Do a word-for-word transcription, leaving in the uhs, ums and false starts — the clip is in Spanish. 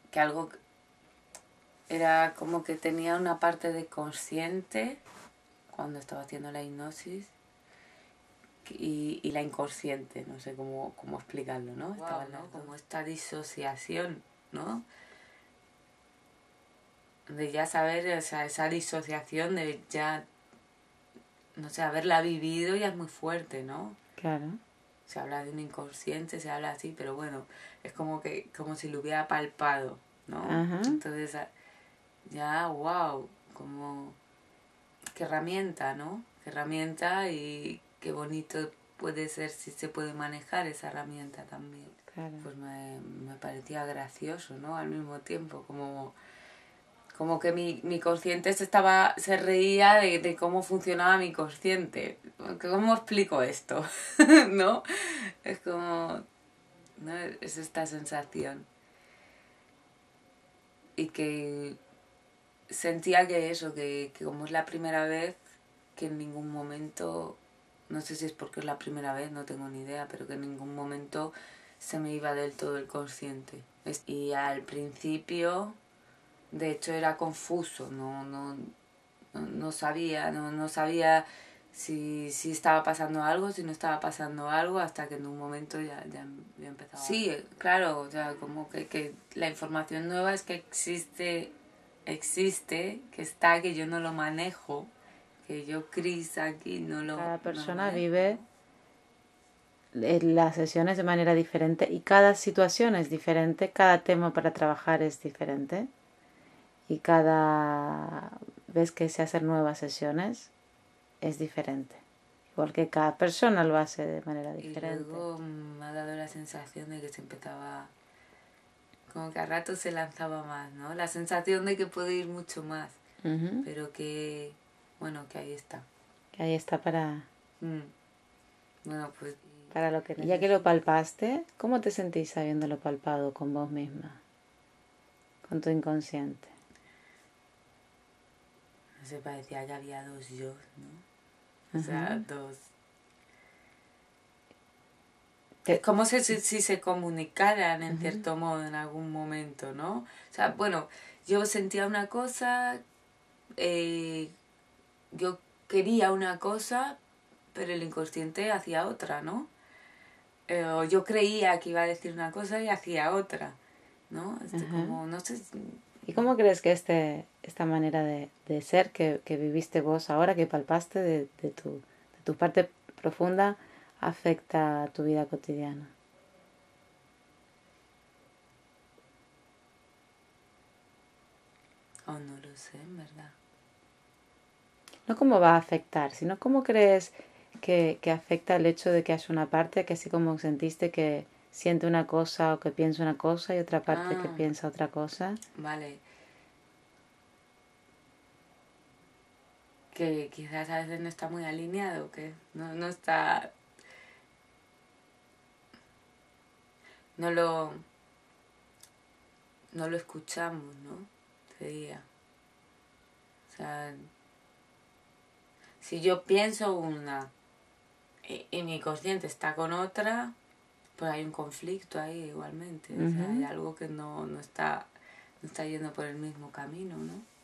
que algo era como que tenía una parte de consciente cuando estaba haciendo la hipnosis y, y la inconsciente, no sé cómo, cómo explicarlo, ¿no? Wow, estaba, ¿no? Como esta disociación, ¿no? De ya saber, o sea, esa disociación de ya, no sé, haberla vivido ya es muy fuerte, ¿no? Claro. Se habla de un inconsciente, se habla así, pero bueno, es como que como si lo hubiera palpado, ¿no? Ajá. Entonces, ya, wow, como, qué herramienta, ¿no? Qué herramienta y qué bonito puede ser si se puede manejar esa herramienta también. Claro. Pues me, me parecía gracioso, ¿no? Al mismo tiempo, como... Como que mi, mi consciente se, estaba, se reía de, de cómo funcionaba mi consciente. ¿Cómo explico esto? ¿No? Es como... ¿no? Es esta sensación. Y que sentía que eso, que, que como es la primera vez, que en ningún momento... No sé si es porque es la primera vez, no tengo ni idea, pero que en ningún momento se me iba del todo el consciente. Y al principio... De hecho era confuso, no, no, no, no sabía, no, no sabía si, si estaba pasando algo, si no estaba pasando algo, hasta que en un momento ya, ya, ya empezaba. Sí, claro, o sea, como que, que la información nueva es que existe, existe, que está, que yo no lo manejo, que yo, Cris, aquí no lo Cada persona no lo manejo, vive ¿no? las sesiones de manera diferente y cada situación es diferente, cada tema para trabajar es diferente y cada vez que se hacen nuevas sesiones es diferente. Igual que cada persona lo hace de manera diferente. Y luego me ha dado la sensación de que se empezaba, como que a rato se lanzaba más, ¿no? La sensación de que puede ir mucho más, uh-huh. Pero que, bueno, que ahí está. Que ahí está para... Mm. Bueno, pues... Para lo que... Y ya que lo palpaste, ¿cómo te sentís habiéndolo palpado con vos misma? Con tu inconsciente. No sé, parecía que había dos yo, ¿no? O sea, uh-huh. dos... Te... Es como si, si, si se comunicaran en uh-huh. cierto modo en algún momento, ¿no? O sea, bueno, yo sentía una cosa, eh, yo quería una cosa, pero el inconsciente hacía otra, ¿no? Eh, o yo creía que iba a decir una cosa y hacía otra, ¿no? Este, uh-huh. Como, no sé... ¿Y cómo crees que este, esta manera de, de ser que, que viviste vos ahora, que palpaste de, de, tu, de tu parte profunda, afecta a tu vida cotidiana? Oh, no lo sé, en verdad. No cómo va a afectar, sino cómo crees que, que afecta el hecho de que haya una parte que así como sentiste que siente una cosa o que piensa una cosa y otra parte ah. que piensa otra cosa. Vale. Que quizás a veces no está muy alineado, que no, no está... No lo... No lo escuchamos, ¿no? Sería. O sea... Si yo pienso una y, y mi consciente está con otra, pues hay un conflicto ahí igualmente. Uh-huh. O sea, hay algo que no, no está... No está yendo por el mismo camino, ¿no?